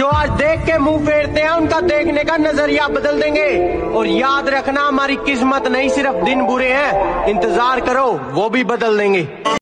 जो आज देख के मुंह फेरते हैं उनका देखने का नजरिया बदल देंगे। और याद रखना, हमारी किस्मत नहीं सिर्फ दिन बुरे हैं, इंतजार करो वो भी बदल देंगे।